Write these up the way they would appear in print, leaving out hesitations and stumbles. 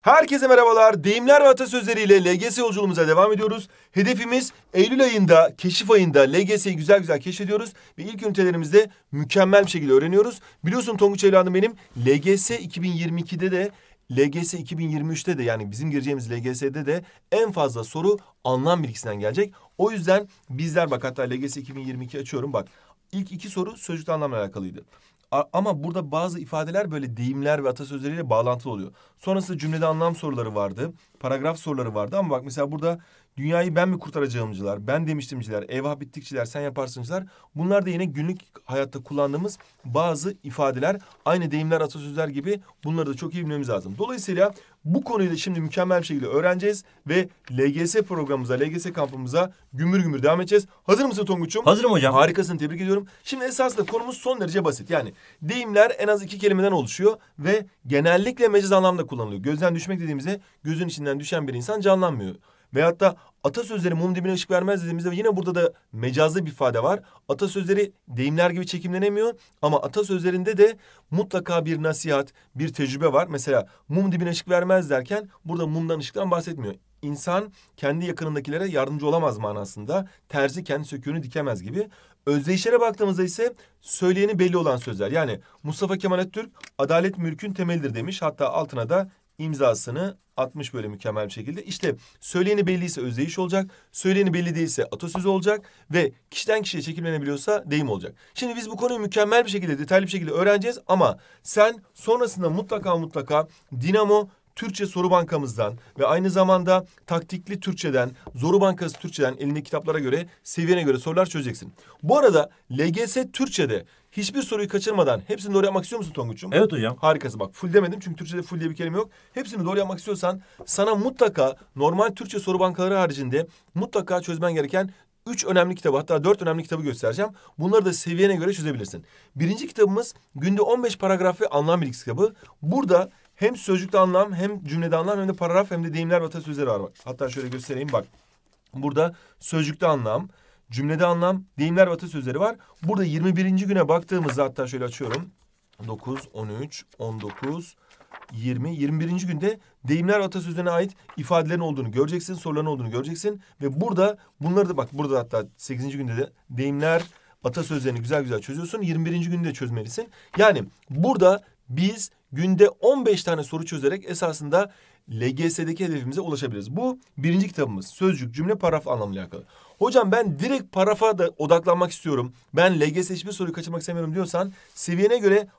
Herkese merhabalar. Deyimler ve atasözleriyle LGS yolculuğumuza devam ediyoruz. Hedefimiz Eylül ayında, keşif ayında LGS'yi güzel güzel keşfediyoruz. Ve ilk ünitelerimizde mükemmel bir şekilde öğreniyoruz. Biliyorsun Tonguç evladım benim LGS 2022'de de LGS 2023'te de yani bizim gireceğimiz LGS'de de en fazla soru anlam bilgisinden gelecek. O yüzden bizler bak hatta LGS 2022 açıyorum bak. İlk iki soru sözcükte anlamla alakalıydı. Ama burada bazı ifadeler böyle deyimler ve atasözleriyle bağlantılı oluyor. Sonrasında cümlede anlam soruları vardı. Paragraf soruları vardı ama bak mesela burada dünyayı ben mi kurtaracağımcılar, ben demiştimciler, eyvah bittikçiler, sen yaparsıncılar. Bunlar da yine günlük hayatta kullandığımız bazı ifadeler. Aynı deyimler, atasözler gibi bunları da çok iyi bilmemiz lazım. Dolayısıyla bu konuyu da şimdi mükemmel bir şekilde öğreneceğiz ve LGS programımıza, LGS kampımıza gümbür gümbür devam edeceğiz. Hazır mısın Tonguç'um? Hazırım hocam. Harikasın, tebrik ediyorum. Şimdi esasında konumuz son derece basit. Yani deyimler en az 2 kelimeden oluşuyor ve genellikle mecaz anlamda kullanılıyor. Gözden düşmek dediğimizde gözün içinden düşen bir insan canlanmıyor. Veyahut da atasözleri mum dibine ışık vermez dediğimizde yine burada da mecazlı bir ifade var. Atasözleri deyimler gibi çekimlenemiyor ama atasözlerinde de mutlaka bir nasihat, bir tecrübe var. Mesela mum dibine ışık vermez derken burada mumdan ışıktan bahsetmiyor. İnsan kendi yakınındakilere yardımcı olamaz manasında. Terzi kendi söküğünü dikemez gibi. Özdeyişlere baktığımızda ise söyleyeni belli olan sözler. Yani Mustafa Kemal Atatürk adalet mülkün temelidir demiş. Hatta altına da imzasını atmış böyle mükemmel bir şekilde. İşte söyleyeni belliyse özdeyiş olacak. Söyleyeni belli değilse atasözü olacak. Ve kişiden kişiye çekimlenebiliyorsa deyim olacak. Şimdi biz bu konuyu mükemmel bir şekilde, detaylı bir şekilde öğreneceğiz. Ama sen sonrasında mutlaka Dinamo Türkçe soru bankamızdan ve aynı zamanda taktikli Türkçeden, Zoru Bankası Türkçeden elindeki kitaplara göre, seviyene göre sorular çözeceksin. Bu arada LGS Türkçe'de hiçbir soruyu kaçırmadan hepsini doğru yapmak istiyor musun Tonguç'um? Evet hocam. Harikası bak. Full demedim çünkü Türkçe'de full diye bir kelime yok. Hepsini doğru yapmak istiyorsan sana mutlaka normal Türkçe soru bankaları haricinde mutlaka çözmen gereken 3 önemli kitabı hatta 4 önemli kitabı göstereceğim. Bunları da seviyene göre çözebilirsin. Birinci kitabımız günde 15 paragraf ve anlam bilgisi kitabı. Burada hem sözcükte anlam, hem cümlede anlam, hem de paragraf, hem de deyimler ve atasözleri var. Hatta şöyle göstereyim bak. Burada sözcükte anlam, cümlede anlam, deyimler ve atasözleri var. Burada 21. güne baktığımızda hatta şöyle açıyorum. 9, 13, 19, 20, 21. günde deyimler ve atasözlerine ait ifadelerin olduğunu göreceksin, soruların olduğunu göreceksin. Ve burada bunları da bak burada hatta 8. günde de deyimler, atasözlerini güzel güzel çözüyorsun. 21. günde de çözmelisin. Yani burada biz günde 15 tane soru çözerek esasında LGS'deki hedefimize ulaşabiliriz. Bu birinci kitabımız. Sözcük, cümle, paragraf anlamıyla alakalı. Hocam ben direkt paragrafa da odaklanmak istiyorum. Ben LGS hiçbir soruyu kaçırmak istemiyorum diyorsan seviyene göre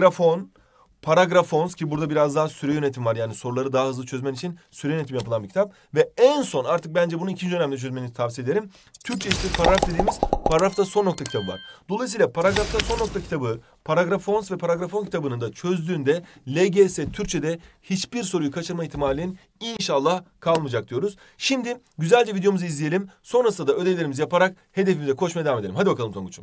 paragrafons ki burada biraz daha süre yönetim var. Yani soruları daha hızlı çözmen için süre yönetim yapılan bir kitap. Ve en son artık bence bunu ikinci önemli çözmeni tavsiye ederim. Türkçe eşittir paragraf dediğimiz paragrafta son nokta kitabı var. Dolayısıyla paragrafta son nokta kitabı, paragrafons ve paragrafon kitabını da çözdüğünde LGS Türkçe'de hiçbir soruyu kaçırma ihtimalin inşallah kalmayacak diyoruz. Şimdi güzelce videomuzu izleyelim. Sonrasında da ödevlerimizi yaparak hedefimize koşmaya devam edelim. Hadi bakalım Tonguç'um.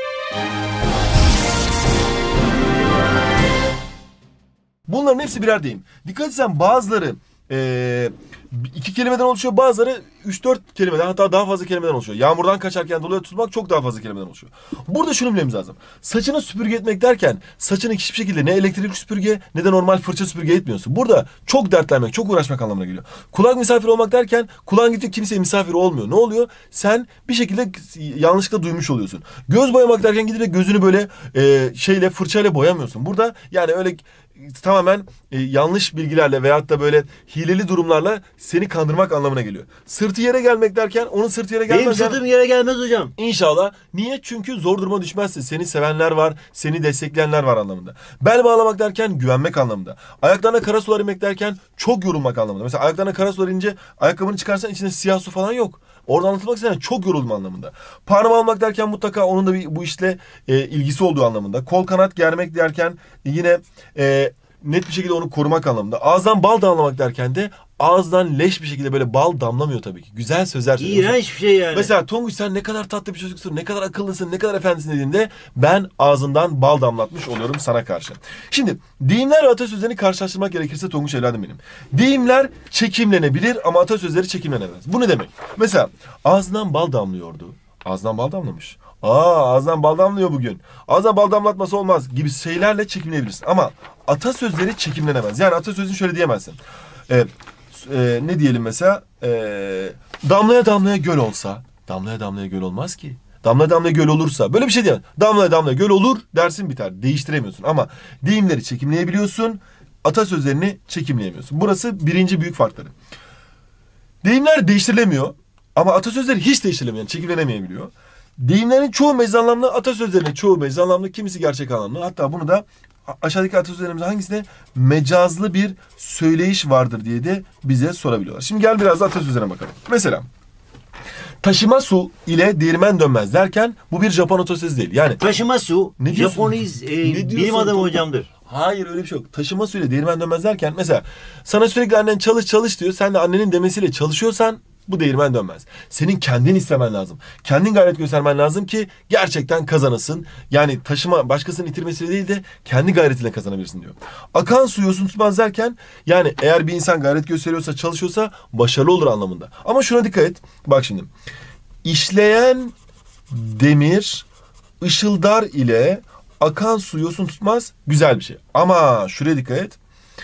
Bunların hepsi birer deyim. Dikkat etsen bazıları 2 kelimeden oluşuyor, bazıları 3-4 kelimeden hatta daha fazla kelimeden oluşuyor. Yağmurdan kaçarken doluya tutmak çok daha fazla kelimeden oluşuyor. Burada şunu bilmemiz lazım. Saçını süpürge etmek derken saçını hiçbir şekilde ne elektrikli süpürge ne de normal fırça süpürge etmiyorsun. Burada çok dertlenmek, çok uğraşmak anlamına geliyor. Kulak misafir olmak derken kulağın gidiyor kimseye misafir olmuyor. Ne oluyor? Sen bir şekilde yanlışlıkla duymuş oluyorsun. Göz boyamak derken gidip de gözünü böyle fırçayla boyamıyorsun. Burada yani öyle tamamen yanlış bilgilerle veyahut da böyle hileli durumlarla seni kandırmak anlamına geliyor. Sırtı yere gelmek derken onun sırtı yere gelmez. Benim sırtım yere gelmez hocam. İnşallah. Niye? Çünkü zor duruma düşmezsin. Seni sevenler var, seni destekleyenler var anlamında. Bel bağlamak derken güvenmek anlamında. Ayaklarına kara sular inmek derken çok yorulmak anlamında. Mesela ayaklarına kara sular inince ayakkabını çıkarsan içinde siyah su falan yok. Orada anlatılmak istenen çok yoruldum anlamında. Parmağı almak derken mutlaka onun da bu işle ilgisi olduğu anlamında. Kol kanat germek derken yine net bir şekilde onu korumak anlamında. Ağızdan bal damlamak derken de ağızdan leş bir şekilde böyle bal damlamıyor tabii ki. Güzel sözler söylüyorsun. İğrenç bir şey yani. Mesela Tonguç sen ne kadar tatlı bir çocuksun, ne kadar akıllısın, ne kadar efendisin dediğinde ben ağzından bal damlatmış oluyorum sana karşı. Şimdi deyimler ve atasözlerini karşılaştırmak gerekirse Tonguç evladım benim. Deyimler çekimlenebilir ama atasözleri çekimlenemez. Bu ne demek? Mesela ağzından bal damlıyordu. Ağzından bal damlamış. Ağzından bal damlıyor bugün. Ağzından bal damlatması olmaz gibi şeylerle çekimleyebilirsin. Ama atasözleri çekimlenemez. Yani atasözünü şöyle diyemezsin. Ne diyelim mesela? Damlaya damlaya göl olsa. Damlaya damlaya göl olmaz ki. Damla damla göl olursa. Böyle bir şey diyemem. Damla damla göl olur dersin biter. Değiştiremiyorsun. Ama deyimleri çekimleyebiliyorsun. Atasözlerini çekimleyemiyorsun. Burası birinci büyük farkları. Deyimler değiştirilemiyor. Ama atasözleri hiç değiştirilemiyor. Yani çekimlenemeyebiliyor. Deyimlerin çoğu mecaz anlamlı. Atasözlerinin çoğu mecaz anlamlı. Kimisi gerçek anlamlı. Hatta bunu da aşağıdaki atasözlerimizin hangisinde mecazlı bir söyleyiş vardır diye de bize sorabiliyorlar. Şimdi gel biraz da atasözlerine bakalım. Mesela taşıma su ile değirmen dönmez derken bu bir Japon atasözü değil. Yani Taşıma su Ne diyorsun? Japoniz Ne diyorsun? bilim adamı hocamdır. hayır öyle bir şey yok. Taşıma su ile değirmen dönmez derken mesela sana sürekli annen çalış çalış diyor. Sen de annenin demesiyle çalışıyorsan bu değirmen dönmez. Senin kendin istemen lazım. Kendin gayret göstermen lazım ki gerçekten kazanasın. Yani taşıma başkasının itirmesiyle değil de kendi gayretiyle kazanabilirsin diyor. Akan su yosun tutmaz derken yani eğer bir insan gayret gösteriyorsa çalışıyorsa başarılı olur anlamında. Ama şuna dikkat et. Bak şimdi. İşleyen demir ışıldar ile akan su yosun tutmaz güzel bir şey. Ama şuraya dikkat et.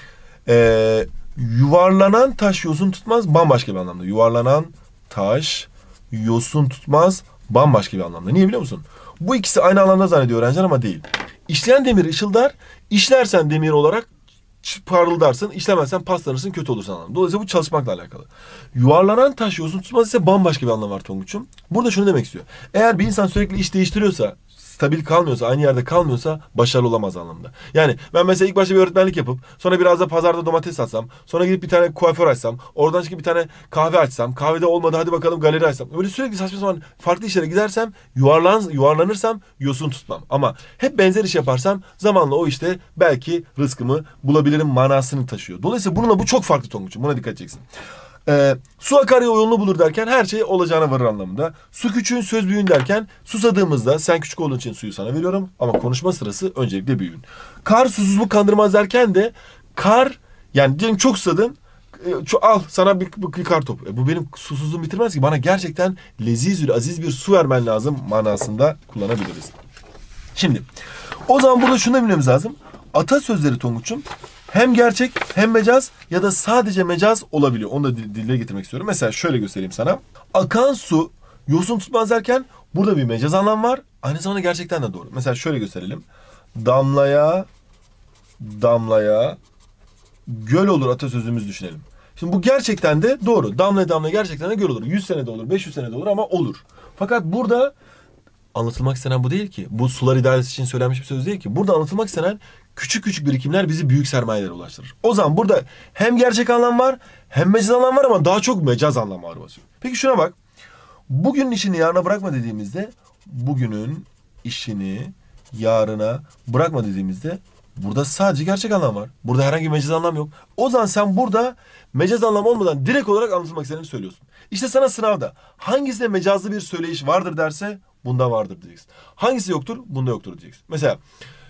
Yuvarlanan taş yosun tutmaz bambaşka bir anlamda. Yuvarlanan taş yosun tutmaz bambaşka bir anlamda. Niye biliyor musun? Bu ikisi aynı anlamda zannediyor öğrenciler ama değil. İşleyen demir ışıldar, işlersen demir olarak parıldarsın, işlemezsen paslanırsın, kötü olursun anlamda. Dolayısıyla bu çalışmakla alakalı. Yuvarlanan taş yosun tutmaz ise bambaşka bir anlam var Tonguç'um. Burada şunu demek istiyor. Eğer bir insan sürekli iş değiştiriyorsa, stabil kalmıyorsa, aynı yerde kalmıyorsa başarılı olamaz anlamda. Yani ben mesela ilk başta bir öğretmenlik yapıp sonra biraz da pazarda domates satsam, sonra gidip bir tane kuaför açsam, oradan çıkıp bir tane kahve açsam, kahvede olmadı hadi bakalım galeri açsam. Böyle sürekli saçma sapan farklı işlere gidersem yuvarlanırsam yosun tutmam. Ama hep benzer iş yaparsam zamanla o işte belki rızkımı bulabilirim manasını taşıyor. Dolayısıyla bununla bu çok farklı Tonguç'um. Buna dikkat edeceksin. Su akar yolunu bulur derken her şey olacağına varır anlamında. Su küçüğün söz büyüğün derken susadığımızda sen küçük olduğun için suyu sana veriyorum ama konuşma sırası öncelikle büyüğün. Kar susuzluk kandırmaz derken de kar yani diyelim çok susadın al sana bir kar topu. Bu benim susuzluğumu bitirmez ki bana gerçekten lezizül aziz bir su vermen lazım manasında kullanabiliriz. Şimdi o zaman burada şunu da bilmemiz lazım. Atasözleri Tonguç'um hem gerçek hem mecaz ya da sadece mecaz olabiliyor. Onu da dile getirmek istiyorum. Mesela şöyle göstereyim sana. Akan su yosun tutmaz derken burada bir mecaz anlam var. Aynı zamanda gerçekten de doğru. Mesela şöyle gösterelim. Damlaya damlaya göl olur atasözümüz düşünelim. Şimdi bu gerçekten de doğru. Damlaya damlaya gerçekten de göl olur. 100 senede olur, 500 senede olur ama olur. Fakat burada anlatılmak istenen bu değil ki. Bu sular idaresi için söylenmiş bir söz değil ki. Burada anlatılmak istenen küçük küçük birikimler bizi büyük sermayelere ulaştırır. O zaman burada hem gerçek anlam var hem mecaz anlam var ama daha çok mecaz anlam var basıyor. Peki şuna bak. Bugünün işini yarına bırakma dediğimizde bugünün işini yarına bırakma dediğimizde burada sadece gerçek anlam var. Burada herhangi bir mecaz anlam yok. O zaman sen burada mecaz anlam olmadan direkt olarak anlatılmak istediğini söylüyorsun. İşte sana sınavda hangisinde mecazlı bir söyleyiş vardır derse bunda vardır diyeceksin. Hangisi yoktur? Bunda yoktur diyeceksin. Mesela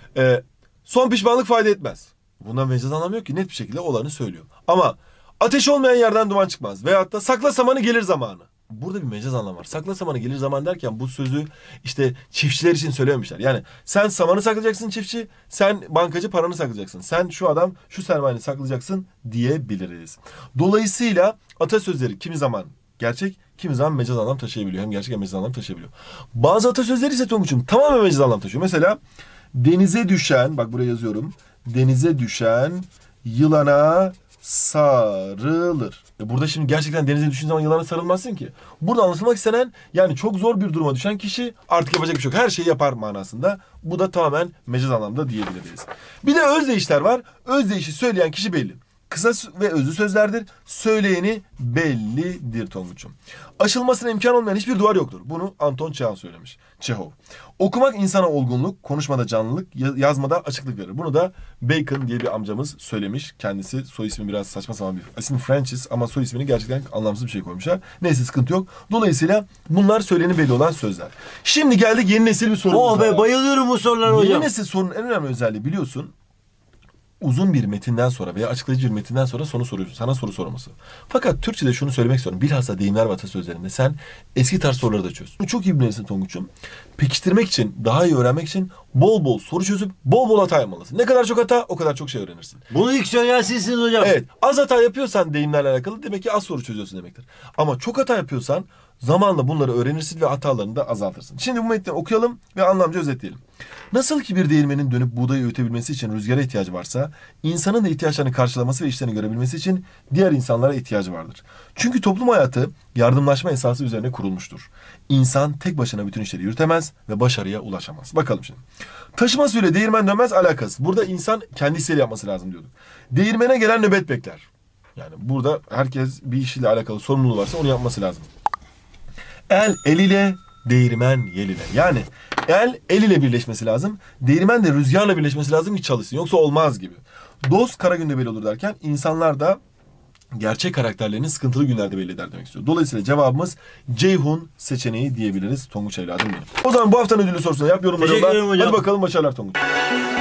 son pişmanlık fayda etmez. Bundan mecaz anlam yok ki net bir şekilde olanı söylüyor. Ama ateş olmayan yerden duman çıkmaz. Veyahut da sakla samanı gelir zamanı. Burada bir mecaz anlam var. Sakla samanı gelir zaman derken bu sözü işte çiftçiler için söylememişler. Yani sen samanı saklayacaksın çiftçi, sen bankacı paranı saklayacaksın. Sen şu adam şu sermayeni saklayacaksın diyebiliriz. Dolayısıyla atasözleri kimi zaman gerçek, kimi zaman mecaz anlam taşıyabiliyor. Hem gerçek hem mecaz anlam taşıyabiliyor. Bazı atasözleri ise Tonguç'um tamamen mecaz anlam taşıyor. Mesela denize düşen, bak buraya yazıyorum. Denize düşen yılana sarılır. Burada şimdi gerçekten denize düştüğün zaman yılana sarılmazsın ki. Burada anlatılmak istenen yani çok zor bir duruma düşen kişi artık yapacak bir şey yok. Her şeyi yapar manasında. Bu da tamamen mecaz anlamda diyebiliriz. Bir de özdeyişler var. Özdeyişi söyleyen kişi belli. Kısa ve özlü sözlerdir. Söyleyeni bellidir Tonguç'um. Aşılmasına imkan olmayan hiçbir duvar yoktur. Bunu Anton Çehov söylemiş. Çehov. Okumak insana olgunluk, konuşmada canlılık, yazmada açıklık verir. Bunu da Bacon diye bir amcamız söylemiş. Kendisi soy ismi biraz saçma sapan bir ismi Francis ama soy ismini gerçekten anlamsız bir şey koymuşlar. Neyse sıkıntı yok. Dolayısıyla bunlar söyleni belli olan sözler. Şimdi geldik yeni nesil bir sorumuz Oh be bayılıyorum bu sorulara hocam. Yeni nesil sorunun en önemli özelliği biliyorsun. uzun bir metinden sonra veya açıklayıcı bir metinden sonra sana soru sorması. Fakat Türkçe'de şunu söylemek istiyorum. Bilhassa deyimler ve atasözlerinde sen eski tarz soruları da çöz. Çok iyi bilirsin Tonguç'um. Pekiştirmek için, daha iyi öğrenmek için bol bol soru çözüp bol bol hata yapmalısın. Ne kadar çok hata, o kadar çok şey öğrenirsin. Bunu ilk söyleyen sizsiniz hocam. Evet, az hata yapıyorsan deyimlerle alakalı demek ki az soru çözüyorsun demektir. Ama çok hata yapıyorsan zamanla bunları öğrenirsin ve hatalarını da azaltırsın. Şimdi bu metni okuyalım ve anlamca özetleyelim. Nasıl ki bir değirmenin dönüp buğdayı öğütebilmesi için rüzgara ihtiyacı varsa, insanın da ihtiyaçlarını karşılaması ve işlerini görebilmesi için diğer insanlara ihtiyacı vardır. Çünkü toplum hayatı yardımlaşma esası üzerine kurulmuştur. İnsan tek başına bütün işleri yürütemez ve başarıya ulaşamaz. Bakalım şimdi. Taşıma suyla değirmen dönmez alakası. Burada insan kendisiyle yapması lazım diyorduk. Değirmene gelen nöbet bekler. Yani burada herkes bir işiyle alakalı sorumluluğu varsa onu yapması lazım. El ile, değirmen yel ile. Yani el ile birleşmesi lazım. Değirmen de rüzgarla birleşmesi lazım ki çalışsın. Yoksa olmaz gibi. Dost kara günde belli olur derken insanlar da gerçek karakterlerini sıkıntılı günlerde belli eder demek istiyor. Dolayısıyla cevabımız Ceyhun seçeneği diyebiliriz Tonguç evladım benim. O zaman bu haftanın ödülü sorusunu yap, yorumları Teşekkür ederim yolla. hocam. Hadi bakalım, başarılar Tonguç.